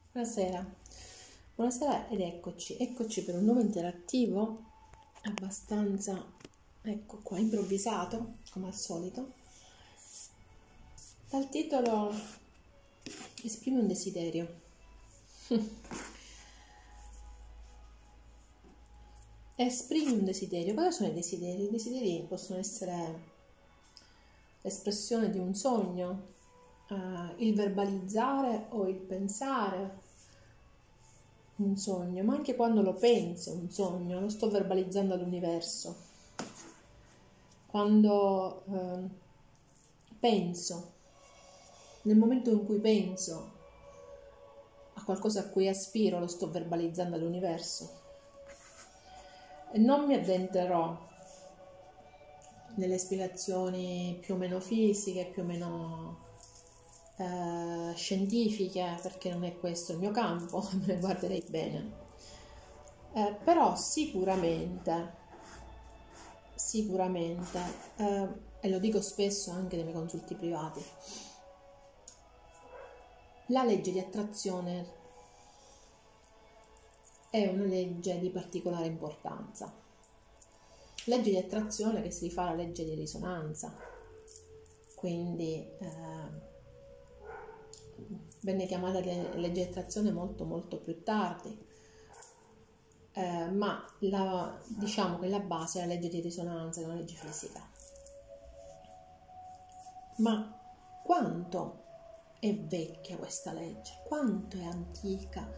Buonasera, buonasera ed eccoci per un nuovo interattivo abbastanza, ecco qua, improvvisato come al solito, dal titolo Esprimi un desiderio. Esprimi un desiderio. Cosa sono i desideri? I desideri possono essere l'espressione di un sogno, il verbalizzare o il pensare un sogno, ma anche quando lo penso un sogno, lo sto verbalizzando all'universo. Quando penso, nel momento in cui penso a qualcosa a cui aspiro, lo sto verbalizzando all'universo. E non mi addentrerò nelle spiegazioni più o meno fisiche, più o meno scientifiche, perché non è questo il mio campo, me ne guarderei bene. Però sicuramente, e lo dico spesso anche nei miei consulti privati, la legge di attrazione è una legge di particolare importanza. Legge di attrazione che si rifà alla legge di risonanza, quindi venne chiamata legge di attrazione molto più tardi, ma diciamo che la base è la legge di risonanza, è una legge fisica. Ma quanto è vecchia questa legge? Quanto è antica?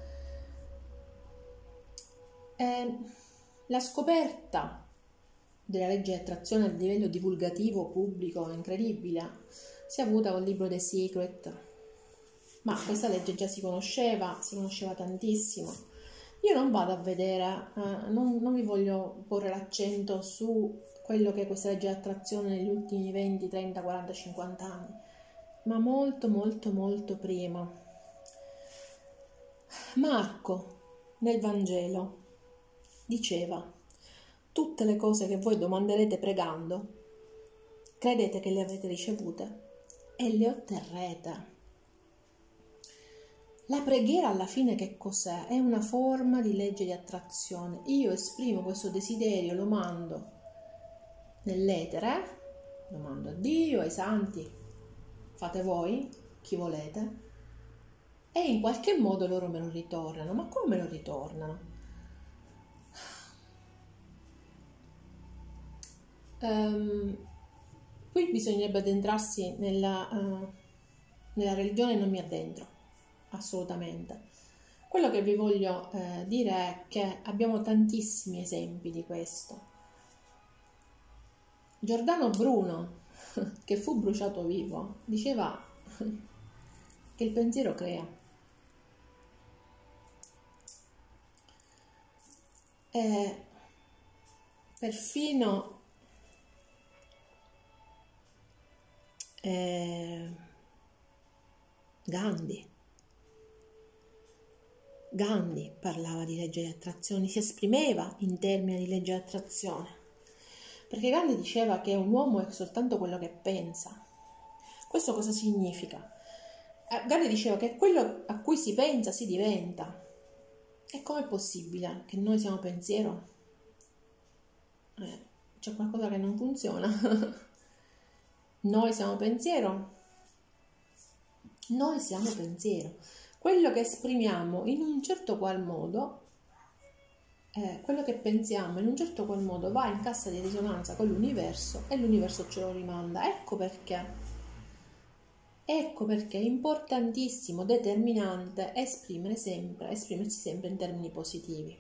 La scoperta della legge di attrazione a livello divulgativo pubblico è incredibile. Si è avuta col libro The Secret, ma questa legge già si conosceva tantissimo. Io non vado a vedere, non vi voglio porre l'accento su quello che è questa legge di attrazione negli ultimi 20, 30, 40, 50 anni, ma molto prima. Marco nel Vangelo diceva: tutte le cose che voi domanderete pregando, credete che le avete ricevute e le otterrete. La preghiera alla fine che cos'è? È una forma di legge di attrazione. Io esprimo questo desiderio, lo mando nell'etere, lo mando a Dio, ai santi, fate voi, chi volete, e in qualche modo loro me lo ritornano. Ma come me lo ritornano? Qui bisognerebbe addentrarsi nella religione, non mi addentro assolutamente. Quello che vi voglio dire è che abbiamo tantissimi esempi di questo. Giordano Bruno, che fu bruciato vivo, diceva che il pensiero crea. E perfino Gandhi parlava di legge di attrazione, si esprimeva in termini di legge di attrazione, perché Gandhi diceva che un uomo è soltanto quello che pensa. Questo cosa significa? Gandhi diceva che quello a cui si pensa si diventa. E com'è possibile che noi siamo pensiero? C'è qualcosa che non funziona. Noi siamo pensiero. Quello che esprimiamo in un certo qual modo, quello che pensiamo in un certo qual modo va in cassa di risonanza con l'universo e l'universo ce lo rimanda. Ecco perché è importantissimo, determinante esprimersi sempre in termini positivi.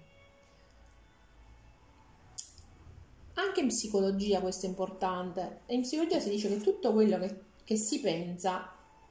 Anche in psicologia questo è importante. In psicologia si dice che tutto quello che si pensa,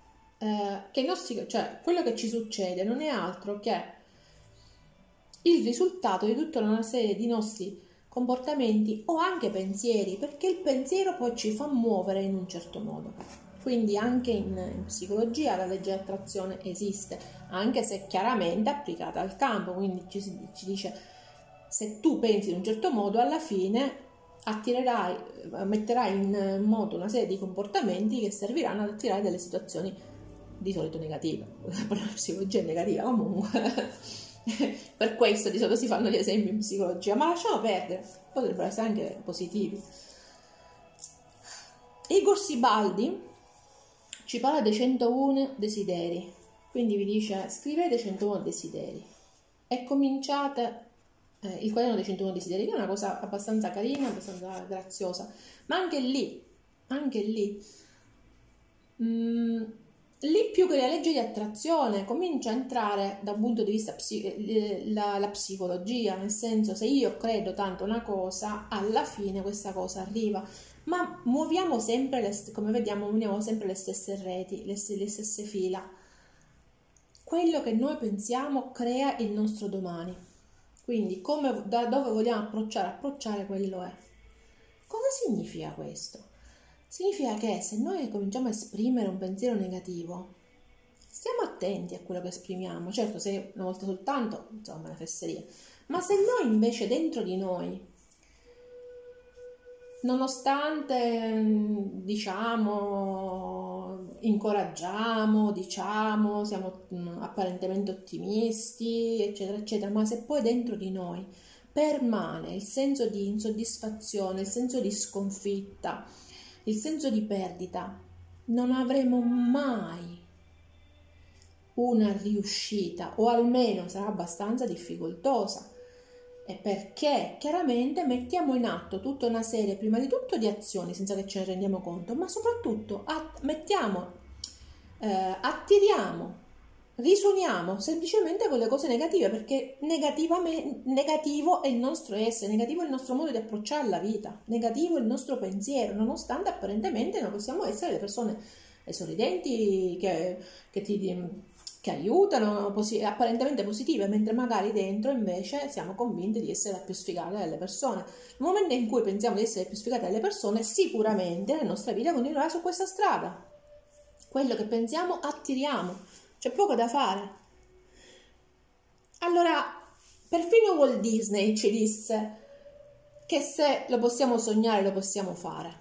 cioè quello che ci succede non è altro che il risultato di tutta una serie di nostri comportamenti o anche pensieri, perché il pensiero poi ci fa muovere in un certo modo. Quindi anche in psicologia la legge di attrazione esiste, anche se chiaramente applicata al campo, quindi ci dice: se tu pensi in un certo modo, alla fine metterai in moto una serie di comportamenti che serviranno ad attirare delle situazioni di solito negative, la psicologia è negativa comunque, per questo di solito si fanno gli esempi in psicologia, ma lasciamo perdere, potrebbero essere anche positivi. Igor Sibaldi ci parla dei 101 desideri, quindi vi dice scrivete 101 desideri e cominciate il quaderno dei 101 desideri, che è una cosa abbastanza carina, abbastanza graziosa, ma anche lì lì più che la legge di attrazione comincia a entrare da un punto di vista la psicologia, nel senso, se io credo tanto una cosa, alla fine questa cosa arriva, ma muoviamo sempre come vediamo, muoviamo sempre le stesse reti, le stesse fila. Quello che noi pensiamo crea il nostro domani, quindi da dove vogliamo approcciare quello è. Cosa significa questo? Significa che se noi cominciamo a esprimere un pensiero negativo, stiamo attenti a quello che esprimiamo. Certo, se una volta soltanto, insomma, una fesseria. Ma se noi invece dentro di noi, nonostante diciamo, incoraggiamo, diciamo, siamo apparentemente ottimisti, eccetera, eccetera, ma se poi dentro di noi permane il senso di insoddisfazione, il senso di sconfitta, il senso di perdita, non avremo mai una riuscita, o almeno sarà abbastanza difficoltosa, e perché chiaramente mettiamo in atto tutta una serie, prima di tutto, di azioni senza che ce ne rendiamo conto, ma soprattutto attiriamo, risuoniamo semplicemente con le cose negative, perché negativo è il nostro essere, negativo è il nostro modo di approcciare la vita, negativo è il nostro pensiero, nonostante apparentemente noi possiamo essere le persone sorridenti che aiutano, apparentemente positive, mentre magari dentro invece siamo convinte di essere la più sfigata delle persone. Nel momento in cui pensiamo di essere più sfigate delle persone, sicuramente la nostra vita continuerà su questa strada. Quello che pensiamo attiriamo, c'è poco da fare. Allora, perfino Walt Disney ci disse che se lo possiamo sognare lo possiamo fare.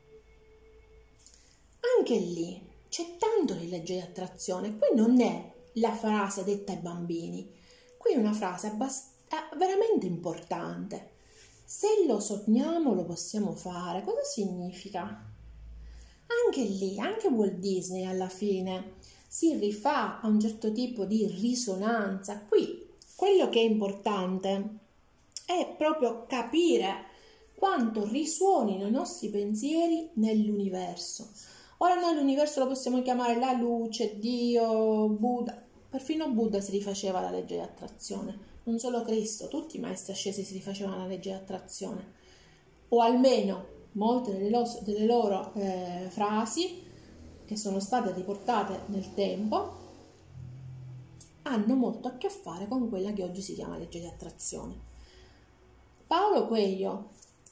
Anche lì c'è tanto di legge di attrazione. Qui non è la frase detta ai bambini, qui è una frase veramente importante. Se lo sogniamo lo possiamo fare. Cosa significa? Anche lì, anche Walt Disney alla fine si rifà a un certo tipo di risonanza. Qui quello che è importante è proprio capire quanto risuonino i nostri pensieri nell'universo. Ora noi l'universo lo possiamo chiamare la luce, Dio, Buddha. Perfino Buddha si rifaceva alla legge di attrazione, non solo Cristo, tutti i maestri ascesi si rifacevano alla legge di attrazione, o almeno molte delle loro frasi che sono state riportate nel tempo hanno molto a che fare con quella che oggi si chiama legge di attrazione. Paolo Coelho,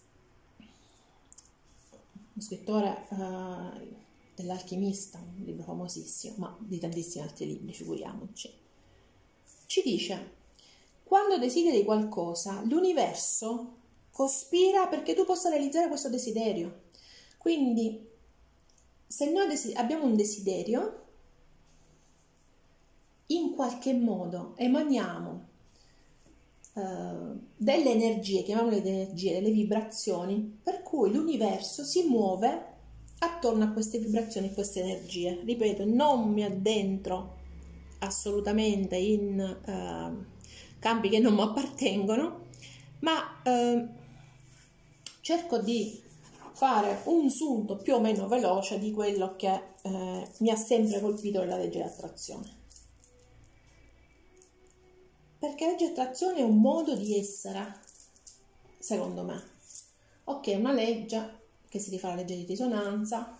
un scrittore dell'Alchimista, un libro famosissimo, ma di tantissimi altri libri, figuriamoci, ci dice: quando desideri qualcosa, l'universo cospira perché tu possa realizzare questo desiderio. Quindi, se noi abbiamo un desiderio, in qualche modo emaniamo delle energie, chiamiamole energie, delle vibrazioni, per cui l'universo si muove attorno a queste vibrazioni e queste energie. Ripeto, non mi addentro assolutamente in campi che non mi appartengono, ma cerco di fare un sunto più o meno veloce di quello che mi ha sempre colpito nella legge di attrazione. Perché la legge di attrazione è un modo di essere, secondo me. Ok, è una legge che si rifà alla legge di risonanza,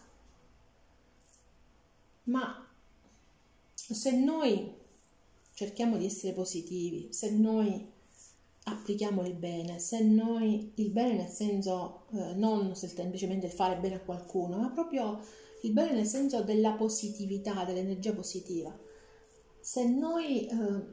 ma se noi cerchiamo di essere positivi, se noi applichiamo il bene nel senso non semplicemente il fare bene a qualcuno, ma proprio il bene nel senso della positività, dell'energia positiva, se noi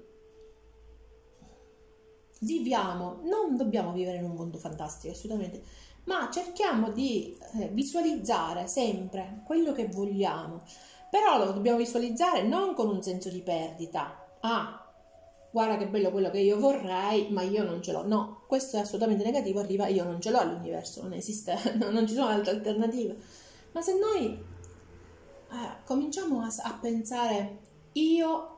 viviamo, non dobbiamo vivere in un mondo fantastico assolutamente, ma cerchiamo di visualizzare sempre quello che vogliamo, Però lo dobbiamo visualizzare non con un senso di perdita. Ah, guarda che bello quello che io vorrei, ma io non ce l'ho. No, questo è assolutamente negativo, arriva io non ce l'ho all'universo, non esiste, non ci sono altre alternative. Ma se noi cominciamo a pensare, io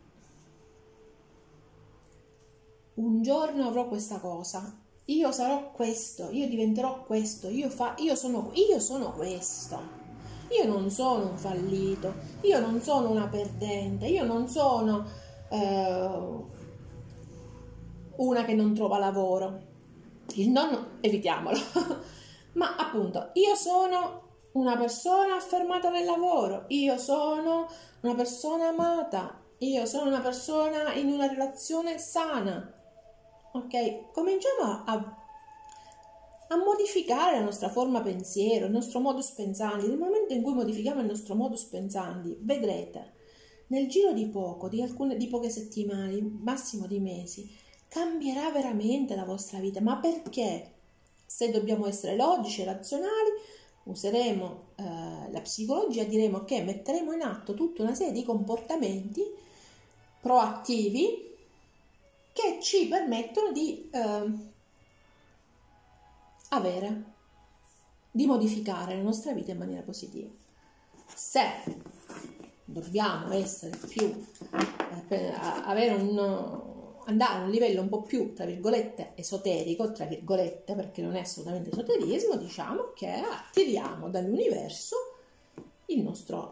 un giorno avrò questa cosa, io sarò questo, io diventerò questo, io sono questo, io non sono un fallito, io non sono una perdente, io non sono una che non trova lavoro, il nonno evitiamolo, ma appunto io sono una persona affermata nel lavoro, io sono una persona amata, io sono una persona in una relazione sana. Ok, cominciamo a modificare la nostra forma pensiero, il nostro modus pensandi. Nel momento in cui modifichiamo il nostro modus pensandi, vedrete, nel giro di poco, di poche settimane, massimo di mesi, cambierà veramente la vostra vita. Ma perché? Se dobbiamo essere logici e razionali, useremo la psicologia, diremo che metteremo in atto tutta una serie di comportamenti proattivi che ci permettono di modificare la nostra vita in maniera positiva. Se dobbiamo essere andare a un livello un po' più, tra virgolette, esoterico, tra virgolette, perché non è assolutamente esoterismo, diciamo che attiriamo dall'universo il nostro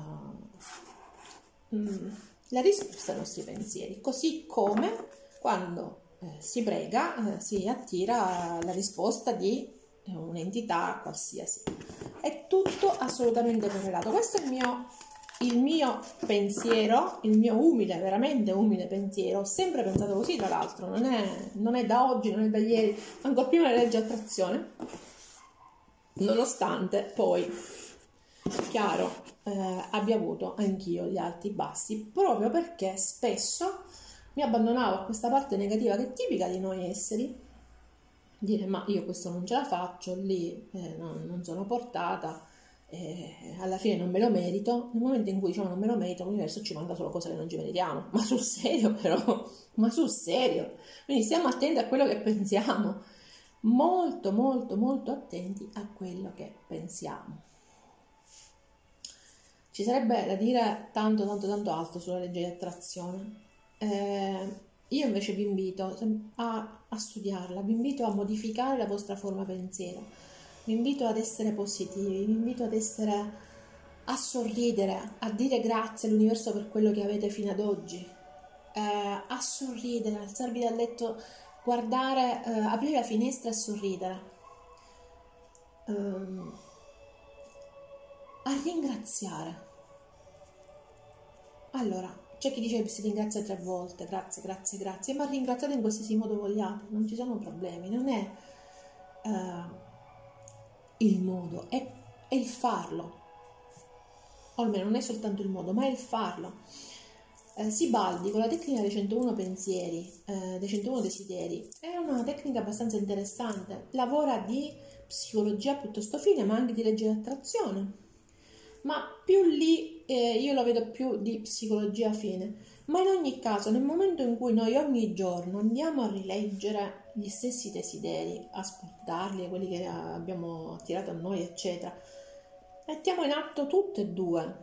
la risposta ai nostri pensieri, così come quando si prega si attira la risposta di un'entità qualsiasi. È tutto assolutamente correlato. Questo è il mio pensiero, il mio umile, veramente umile pensiero. Ho sempre pensato così, tra l'altro, non è da oggi, non è da ieri, ancora prima della legge attrazione, nonostante poi, chiaro, abbia avuto anch'io gli alti e bassi, proprio perché spesso mi abbandonavo a questa parte negativa che è tipica di noi esseri, dire ma io questo non ce la faccio, lì non sono portata, alla fine non me lo merito. Nel momento in cui diciamo non me lo merito, l'universo ci manda solo cose che non ci meritiamo. Ma sul serio però, ma sul serio. Quindi stiamo attenti a quello che pensiamo, molto molto molto attenti a quello che pensiamo. Ci sarebbe da dire tanto tanto tanto altro sulla legge di attrazione. Io invece vi invito a studiarla, vi invito a modificare la vostra forma pensiero, vi invito ad essere positivi, vi invito a sorridere, a dire grazie all'universo per quello che avete fino ad oggi, a sorridere, alzarvi dal letto, guardare, aprire la finestra e sorridere, a ringraziare. Allora, c'è chi dice che si ringrazia 3 volte, grazie, grazie, grazie, ma ringraziate in qualsiasi modo vogliate, non ci sono problemi, non è il modo, è il farlo, o almeno non è soltanto il modo, ma è il farlo. Sibaldi, con la tecnica dei 101 pensieri, dei 101 desideri, è una tecnica abbastanza interessante, lavora di psicologia piuttosto fine, ma anche di legge di attrazione. Ma più lì io lo vedo più di psicologia fine, ma in ogni caso nel momento in cui noi ogni giorno andiamo a rileggere gli stessi desideri, ascoltarli, quelli che abbiamo attirato a noi eccetera, mettiamo in atto tutte e due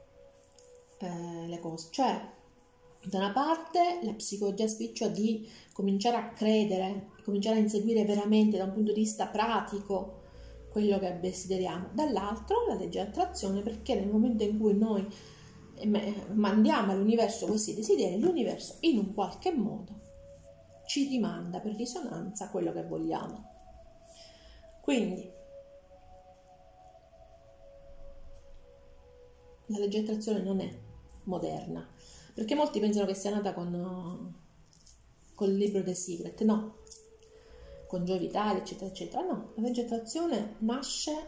le cose, cioè da una parte la psicologia spiccia di cominciare a credere, cominciare a inseguire veramente da un punto di vista pratico quello che desideriamo, dall'altro la legge di attrazione, perché nel momento in cui noi mandiamo all'universo questi desideri, l'universo in un qualche modo ci rimanda per risonanza quello che vogliamo. Quindi la legge di attrazione non è moderna, perché molti pensano che sia nata con il libro The Secret, no, con Joe Vitale eccetera eccetera, no, la legge di attrazione nasce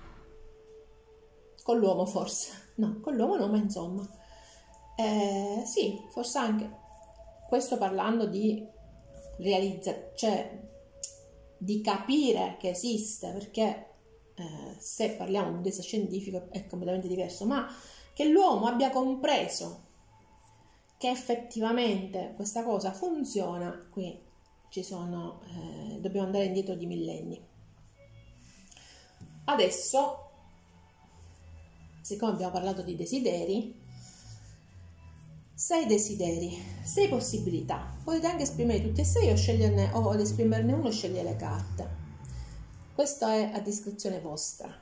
con l'uomo, forse no, con l'uomo no, ma insomma sì, forse anche questo, parlando di cioè di capire che esiste, perché se parliamo di un punto di vista scientifico è completamente diverso, ma che l'uomo abbia compreso che effettivamente questa cosa funziona, qui dobbiamo andare indietro di millenni. Adesso, siccome abbiamo parlato di desideri, 6 desideri, 6 possibilità. Potete anche esprimere tutti e 6 o sceglierne, o ad esprimerne uno scegliere le carte. Questo è a discrezione vostra.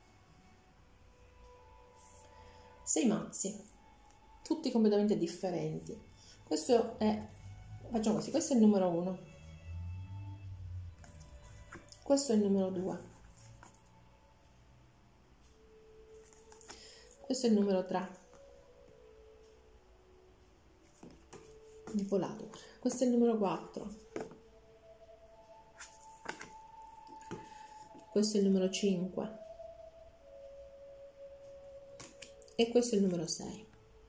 6 mazzi, tutti completamente differenti. Questo è, facciamo così, questo è il numero 1, questo è il numero 2, questo è il numero 3, il volato, questo è il numero 4, questo è il numero 5 e questo è il numero 6.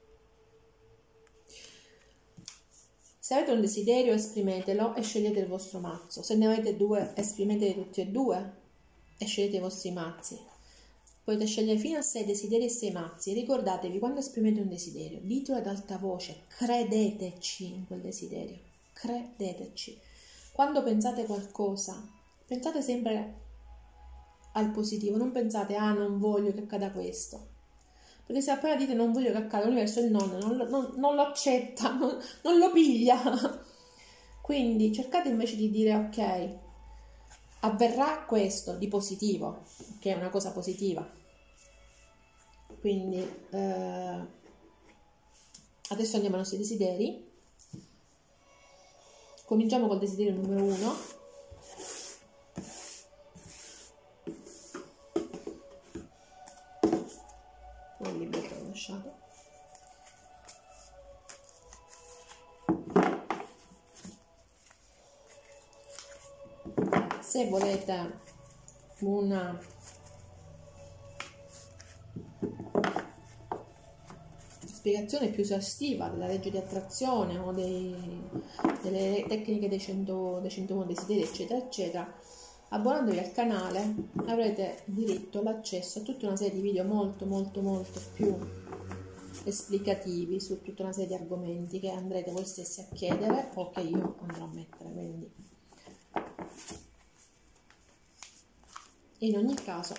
Se avete un desiderio esprimetelo e scegliete il vostro mazzo. Se ne avete 2 esprimeteli tutti e 2 e scegliete i vostri mazzi. Potete scegliere fino a 6 desideri e 6 mazzi. Ricordatevi, quando esprimete un desiderio, ditelo ad alta voce, credeteci in quel desiderio, credeteci. Quando pensate qualcosa, pensate sempre al positivo, non pensate non voglio che accada questo. Perché se appena dite non voglio che accada, l'universo il non lo accetta, non lo piglia. Quindi cercate invece di dire ok, avverrà questo di positivo, che è una cosa positiva. Quindi adesso andiamo ai nostri desideri. Cominciamo col desiderio numero 1. Il libretto l'ho lasciato. Se volete una spiegazione più esaustiva della legge di attrazione o delle tecniche dei 101 desideri, eccetera, eccetera, abbonandovi al canale avrete diritto all'accesso a tutta una serie di video molto più esplicativi su tutta una serie di argomenti che andrete voi stessi a chiedere o che io andrò a mettere. Quindi in ogni caso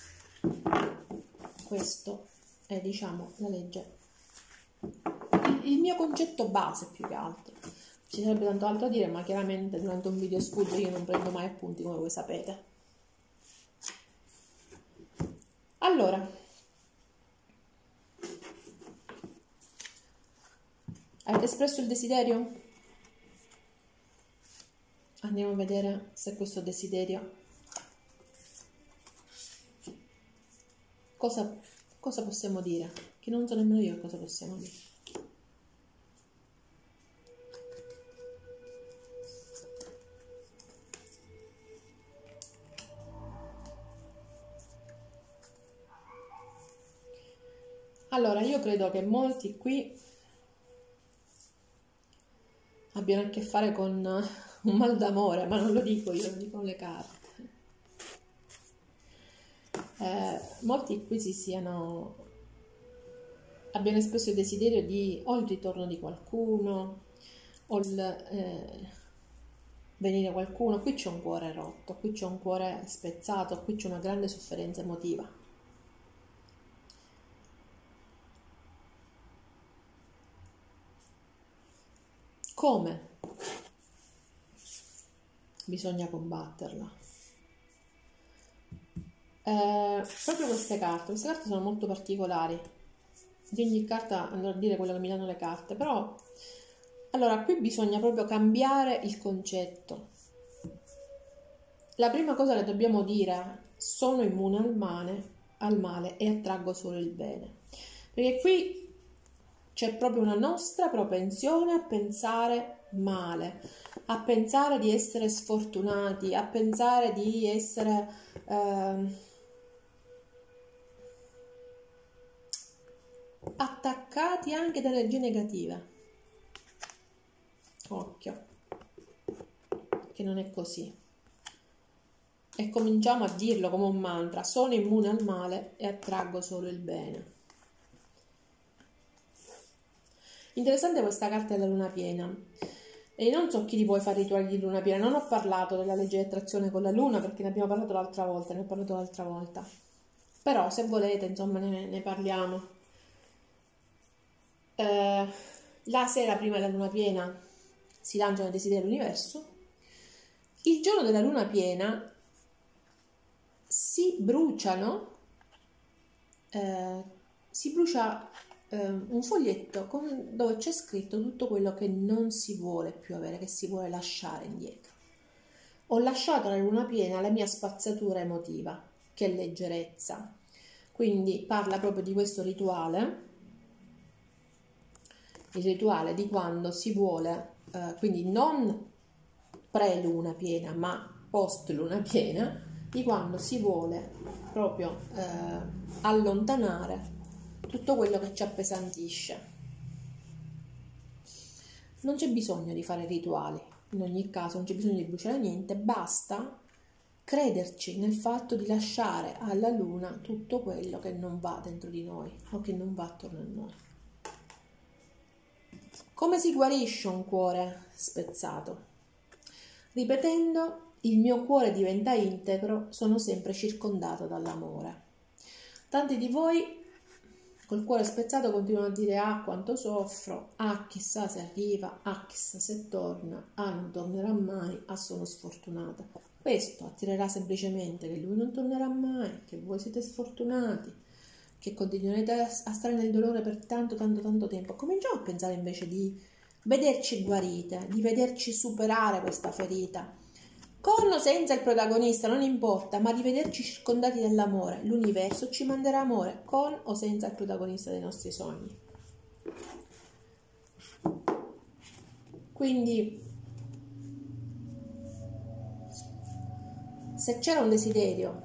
questo è, diciamo, la legge, il mio concetto base più che altro. Ci sarebbe tanto altro da dire, ma chiaramente durante un video sfugge io non prendo mai appunti, come voi sapete. Allora, avete espresso il desiderio? Andiamo a vedere se questo desiderio cosa possiamo dire, che non so nemmeno io cosa possiamo dire. Allora, io credo che molti qui abbiano a che fare con un mal d'amore, ma non lo dico io, lo dicono le carte. Molti qui abbiano espresso il desiderio di o il ritorno di qualcuno o venire qualcuno. Qui c'è un cuore rotto, qui c'è un cuore spezzato, qui c'è una grande sofferenza emotiva. Come bisogna combatterla? Proprio queste carte sono molto particolari. Di ogni carta andrò a dire quello che mi danno le carte, però allora qui bisogna proprio cambiare il concetto. La prima cosa che dobbiamo dire: sono immune al male e attraggo solo il bene, perché qui c'è proprio una nostra propensione a pensare male, a pensare di essere sfortunati, a pensare di essere attaccati anche da energie negative. Occhio, che non è così. E cominciamo a dirlo come un mantra: sono immune al male e attraggo solo il bene. Interessante questa carta della luna piena. E non so chi di voi fa rituali di luna piena. Non ho parlato della legge di attrazione con la luna perché ne abbiamo parlato l'altra volta, ne ho parlato l'altra volta. Però se volete, insomma, ne parliamo. La sera prima della luna piena si lanciano i desideri all'universo. Il giorno della luna piena si bruciano, si brucia un foglietto dove c'è scritto tutto quello che non si vuole più avere, che si vuole lasciare indietro. Ho lasciato alla luna piena la mia spazzatura emotiva, che è leggerezza. Quindi parla proprio di questo rituale, il rituale di quando si vuole, quindi non pre-luna piena, ma post-luna piena, di quando si vuole proprio allontanare tutto quello che ci appesantisce. Non c'è bisogno di fare rituali, in ogni caso non c'è bisogno di bruciare niente, basta crederci nel fatto di lasciare alla luna tutto quello che non va dentro di noi o che non va attorno a noi. Come si guarisce un cuore spezzato? Ripetendo: il mio cuore diventa integro, sono sempre circondato dall'amore. Tanti di voi col cuore spezzato continuano a dire: ah, quanto soffro, ah, chissà se arriva, ah, chissà se torna, ah, non tornerà mai, ah, sono sfortunata. Questo attirerà semplicemente che lui non tornerà mai, che voi siete sfortunati, che continuerete a stare nel dolore per tanto tempo. Cominciamo a pensare invece di vederci guarite, di vederci superare questa ferita, con o senza il protagonista, non importa, ma di vederci circondati dall'amore. L'universo ci manderà amore, con o senza il protagonista dei nostri sogni. Quindi, se c'era un desiderio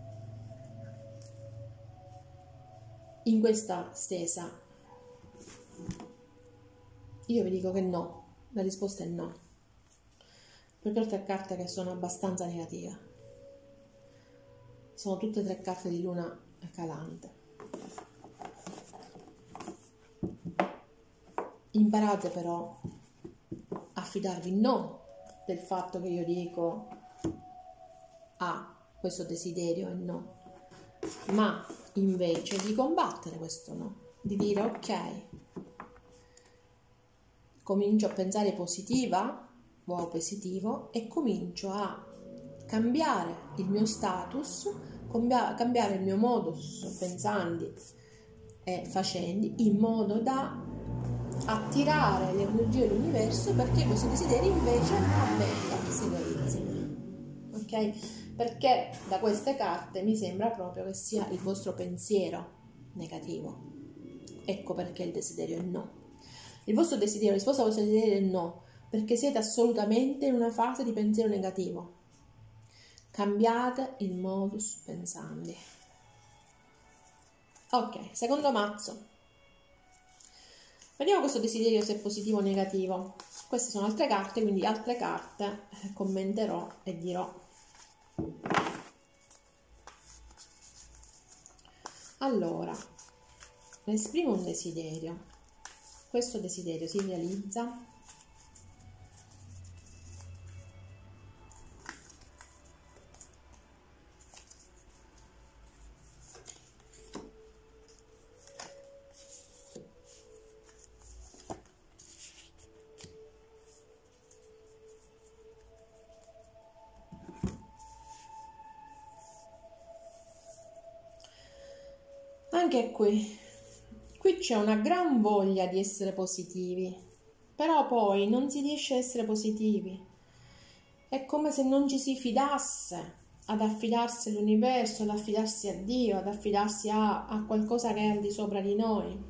in questa stesa, io vi dico che no, la risposta è no, perché ho 3 carte che sono abbastanza negative, sono tutte 3 carte di luna calante. Imparate però a fidarvi non del fatto che io dico questo desiderio e no, ma invece di combattere questo no, di dire ok, comincio a pensare positiva o positivo e comincio a cambiare il mio status, cambiare il mio modus pensandi e facendi in modo da attirare le energie dell'universo perché questi desideri invece avvengano, si realizzino. Ok? Perché da queste carte mi sembra proprio che sia il vostro pensiero negativo. Ecco perché il desiderio è no. Il vostro desiderio, la risposta al vostro desiderio è no, perché siete assolutamente in una fase di pensiero negativo. Cambiate il modus pensandi. Ok, secondo mazzo. Vediamo questo desiderio se è positivo o negativo. Queste sono altre carte, quindi altre carte commenterò e dirò. Allora, esprimo un desiderio. Questo desiderio si realizza anche qui c'è una gran voglia di essere positivi, però poi non si riesce a essere positivi. È come se non ci si fidasse ad affidarsi all'universo, ad affidarsi a Dio, ad affidarsi a qualcosa che è al di sopra di noi.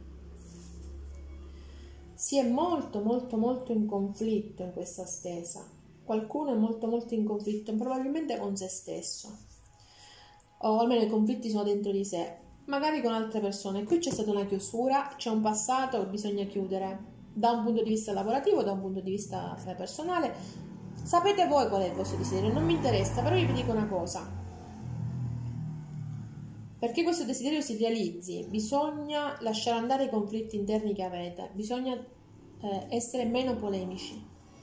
Si è molto in conflitto in questa stesa. Qualcuno è molto in conflitto, probabilmente con se stesso, o almeno i conflitti sono dentro di sé, magari con altre persone. Qui c'è stata una chiusura, c'è un passato che bisogna chiudere da un punto di vista lavorativo, da un punto di vista personale. Sapete voi qual è il vostro desiderio, non mi interessa, però io vi dico una cosa: perché questo desiderio si realizzi bisogna lasciare andare i conflitti interni che avete, bisogna essere meno polemici.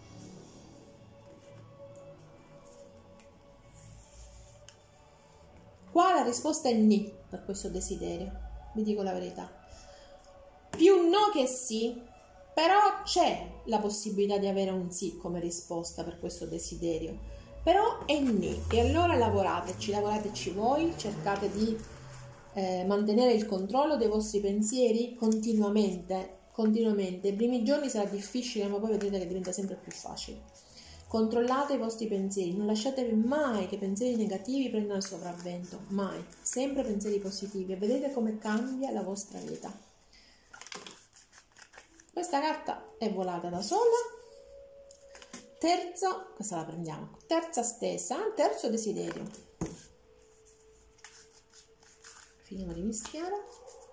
Qua la risposta è ni per questo desiderio, vi dico la verità. Più no che sì, però c'è la possibilità di avere un sì come risposta per questo desiderio, però è ni. E allora lavorateci voi, cercate di mantenere il controllo dei vostri pensieri continuamente. I primi giorni sarà difficile, ma poi vedrete che diventa sempre più facile. Controllate i vostri pensieri, non lasciate mai che pensieri negativi prendano il sopravvento, mai, sempre pensieri positivi, e vedete come cambia la vostra vita. Questa carta è volata da sola. Terzo, questa la prendiamo, terza stesa, terzo desiderio. Finiamo di mischiare.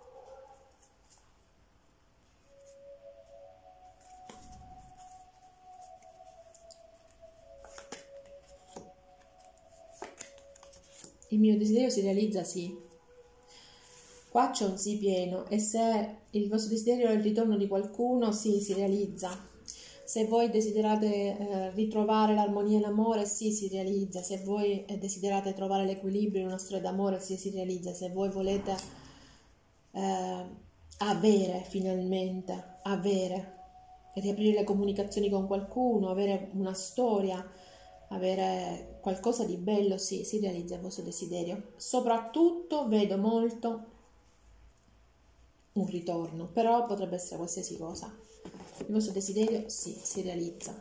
Il mio desiderio si realizza, sì. Qua c'è un sì pieno, e se il vostro desiderio è il ritorno di qualcuno, sì, si realizza. Se voi desiderate ritrovare l'armonia e l'amore, sì, si realizza. Se voi desiderate trovare l'equilibrio in una storia d'amore, sì, si realizza. Se voi volete avere finalmente, riaprire le comunicazioni con qualcuno, avere una storia, avere qualcosa di bello, sì, si realizza il vostro desiderio. Soprattutto vedo molto un ritorno, però potrebbe essere qualsiasi cosa. Il vostro desiderio, sì, si realizza.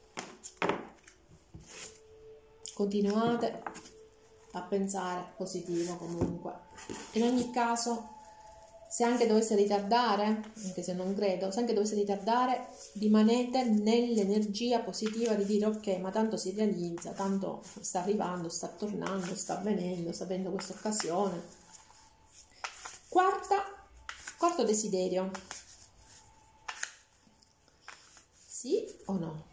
Continuate a pensare positivo comunque. In ogni caso, se anche dovesse ritardare, anche se non credo, se anche dovesse ritardare, rimanete nell'energia positiva di dire ok, ma tanto si realizza, tanto sta arrivando, sta tornando, sta avendo questa occasione. Quarto desiderio. Sì o no?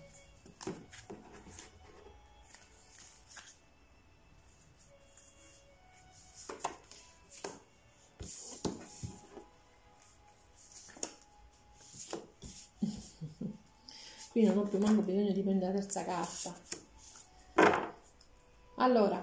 Qui non ho più manco bisogno di prendere la terza carta. Allora,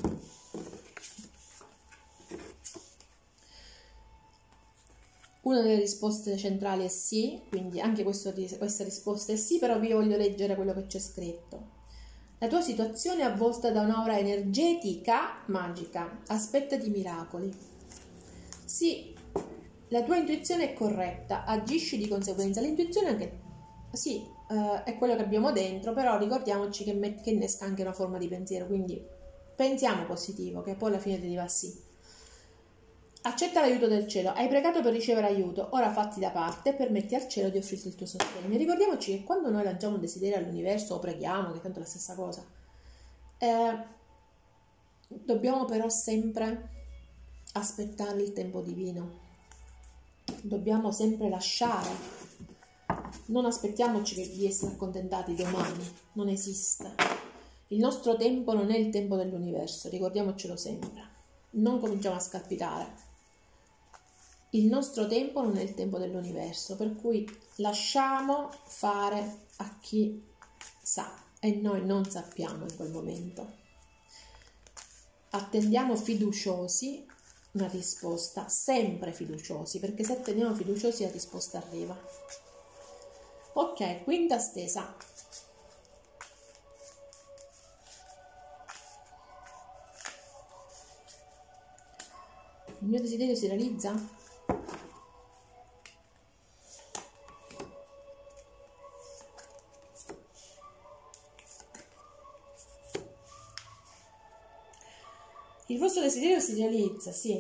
una delle risposte centrali è sì, quindi anche questa risposta è sì, però vi voglio leggere quello che c'è scritto. La tua situazione è avvolta da un'aura energetica magica, aspettati miracoli. Sì, la tua intuizione è corretta, agisci di conseguenza. L'intuizione anche, sì, è quello che abbiamo dentro, però ricordiamoci che innesca anche una forma di pensiero, quindi pensiamo positivo, che poi alla fine deriva sì. Accetta l'aiuto del cielo, hai pregato per ricevere aiuto, ora fatti da parte e permetti al cielo di offrirti il tuo sostegno. Ricordiamoci che quando noi lanciamo un desiderio all'universo o preghiamo, che tanto è la stessa cosa, dobbiamo però sempre aspettare il tempo divino, dobbiamo sempre lasciare, non aspettiamoci di essere accontentati domani, non esiste. Il nostro tempo non è il tempo dell'universo, ricordiamocelo sempre, non cominciamo a scalpitare. Il nostro tempo non è il tempo dell'universo, per cui lasciamo fare a chi sa e noi non sappiamo in quel momento. Attendiamo fiduciosi una risposta, sempre fiduciosi, perché se attendiamo fiduciosi la risposta arriva. Ok, quinta stesa. Il mio desiderio si realizza? Il vostro desiderio si realizza, sì.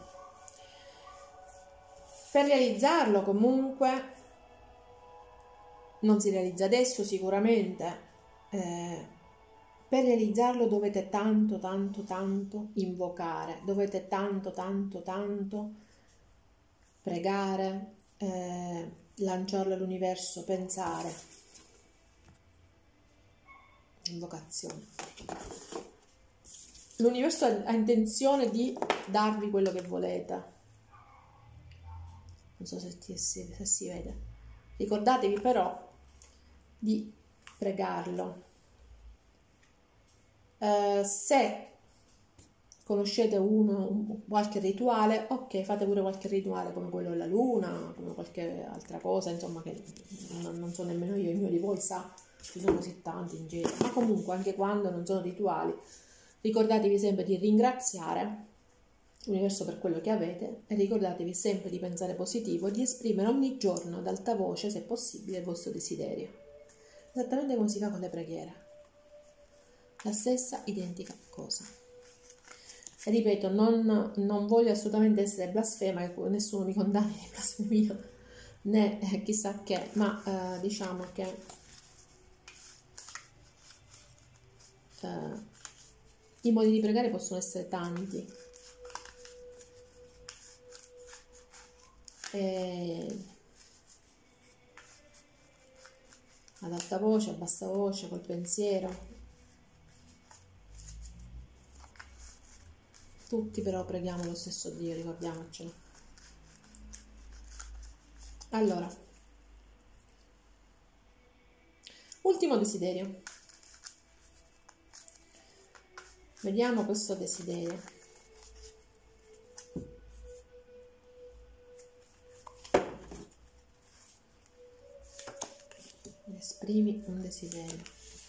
Per realizzarlo comunque non si realizza adesso sicuramente. Per realizzarlo dovete tanto invocare, dovete tanto pregare, lanciarlo all'universo, pensare. Invocazione. L'universo ha intenzione di darvi quello che volete. Non so se si vede. Ricordatevi però di pregarlo. Se conoscete qualche rituale, ok, fate pure qualche rituale come quello della luna, come qualche altra cosa, insomma, che non so nemmeno io, il mio di voi sa, ci sono così tanti in giro, ma comunque anche quando non sono rituali, ricordatevi sempre di ringraziare l'universo per quello che avete e ricordatevi sempre di pensare positivo e di esprimere ogni giorno ad alta voce, se possibile, il vostro desiderio, esattamente come si fa con le preghiere, la stessa identica cosa. E ripeto, non voglio assolutamente essere blasfema, che nessuno mi condanni di blasfemia, né chissà che, ma diciamo che i modi di pregare possono essere tanti. Ad alta voce, a bassa voce, col pensiero. Tutti però preghiamo lo stesso Dio, ricordiamocelo. Allora, ultimo desiderio. Vediamo questo desiderio. Esprimi un desiderio.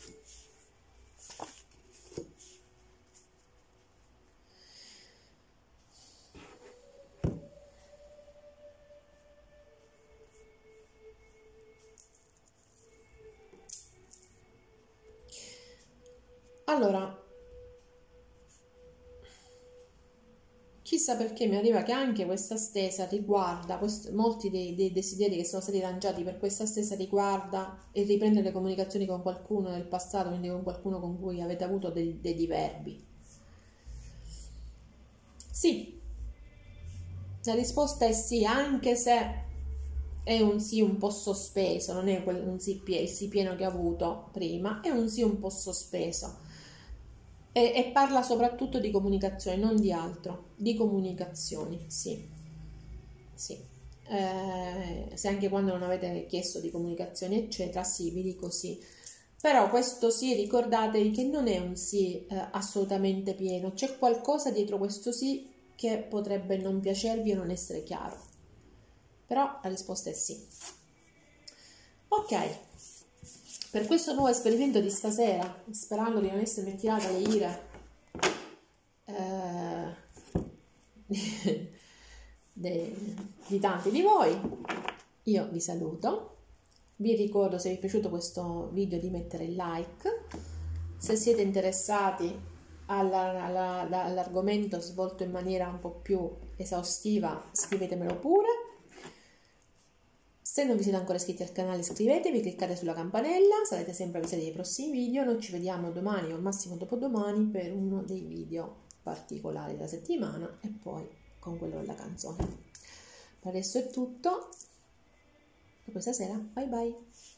Allora, chissà perché mi arriva che anche questa stesa riguarda, molti dei desideri che sono stati lanciati per questa stesa riguarda il riprendere le comunicazioni con qualcuno del passato, quindi con qualcuno con cui avete avuto dei diverbi. Sì, la risposta è sì, anche se è un sì un po' sospeso, non è un sì il sì pieno che ho avuto prima, è un sì un po' sospeso. E parla soprattutto di comunicazione, non di altro, di comunicazioni, sì, sì. Se anche quando non avete chiesto di comunicazioni, eccetera, sì, vi dico sì. Però questo sì, ricordatevi che non è un sì assolutamente pieno, c'è qualcosa dietro questo sì che potrebbe non piacervi o non essere chiaro. Però la risposta è sì. Ok. Per questo nuovo esperimento di stasera, sperando di non essermi tirata le ire di tanti di voi, io vi saluto. Vi ricordo, se vi è piaciuto questo video, di mettere il like. Se siete interessati all'argomento svolto in maniera un po' più esaustiva, scrivetemelo pure. Se non vi siete ancora iscritti al canale, iscrivetevi, cliccate sulla campanella, sarete sempre avvisati dei prossimi video. Noi ci vediamo domani o al massimo dopodomani per uno dei video particolari della settimana e poi con quello della canzone. Per adesso è tutto. Per questa sera, bye bye!